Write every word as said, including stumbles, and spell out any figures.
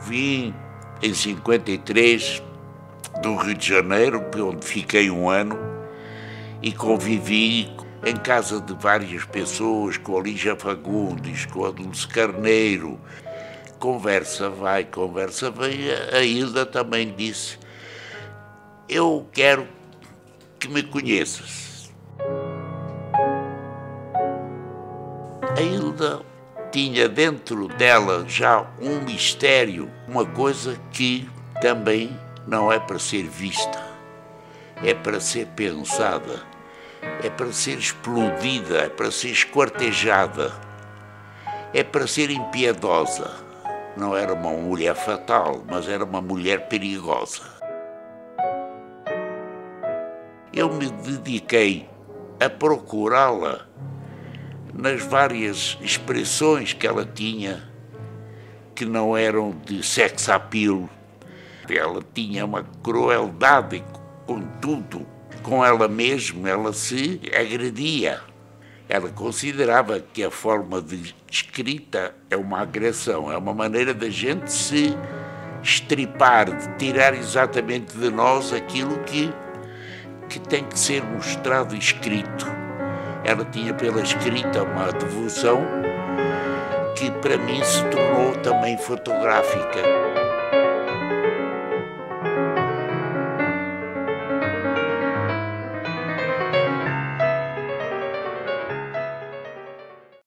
Vim em cinquenta e três do Rio de Janeiro, onde fiquei um ano, e convivi em casa de várias pessoas, com a Lígia Fagundes, com a Dulce Carneiro. Conversa vai, conversa vem. A Hilda também disse: eu quero que me conheças. A Hilda tinha dentro dela já um mistério, uma coisa que também não é para ser vista, é para ser pensada, é para ser explodida, é para ser esquartejada, é para ser impiedosa. Não era uma mulher fatal, mas era uma mulher perigosa. Eu me dediquei a procurá-la nas várias expressões que ela tinha, que não eram de sex appeal. Ela tinha uma crueldade com tudo, com ela mesma, ela se agredia. Ela considerava que a forma de escrita é uma agressão, é uma maneira da gente se estripar, de tirar exatamente de nós aquilo que, que tem que ser mostrado e escrito. Ela tinha pela escrita uma devoção que para mim se tornou também fotográfica.